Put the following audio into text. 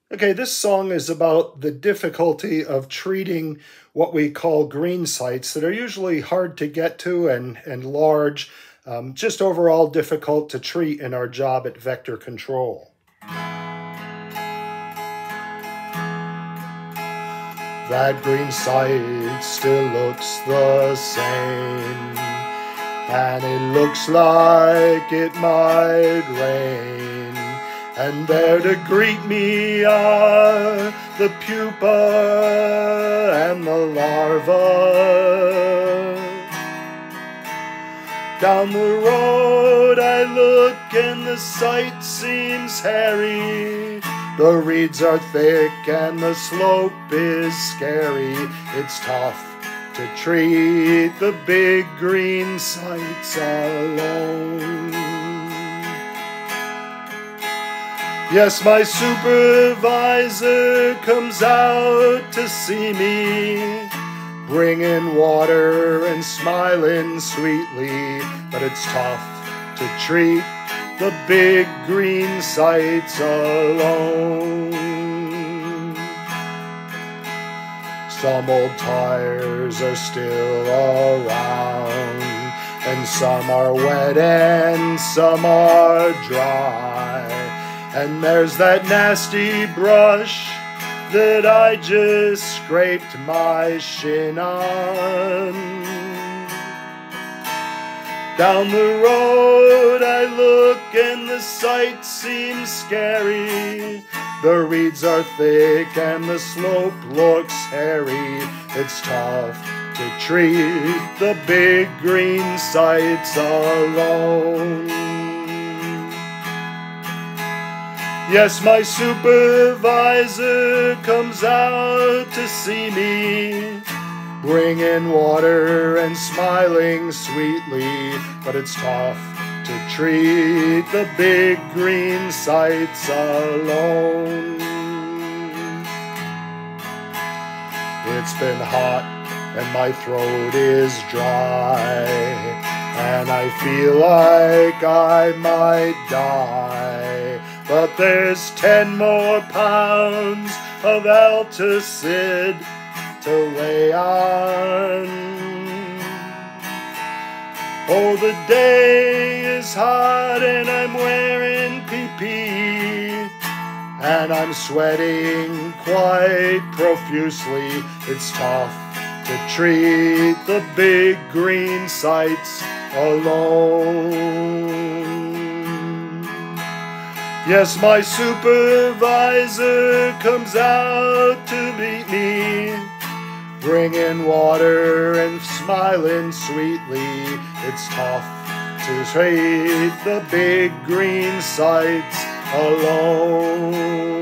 Okay, this song is about the difficulty of treating what we call green sites that are usually hard to get to and large, just overall difficult to treat in our job at Vector Control. That green site still looks the same, and it looks like it might rain. And there to greet me are the pupa and the larva. Down the road I look and the sight seems hairy. The reeds are thick and the slope is scary. It's tough to treat the big green sites alone. Yes, my supervisor comes out to see me, bringing water and smiling sweetly, but it's tough to treat the big green sites alone. Some old tires are still around, and some are wet and some are dry. And there's that nasty brush that I just scraped my shin on. Down the road I look and the sight seems scary. The reeds are thick and the slope looks hairy. It's tough to treat the big green sites alone. Yes, my supervisor comes out to see me, bringing water and smiling sweetly, but it's tough to treat the big green sites alone. It's been hot and my throat is dry, and I feel like I might die. But there's 10 more pounds of Alticid to lay on. Oh, the day is hot and I'm wearing PP, and I'm sweating quite profusely. It's tough to treat the big green sites alone. Yes, my supervisor comes out to meet me, bringing water and smiling sweetly. It's tough to treat the big green sites alone.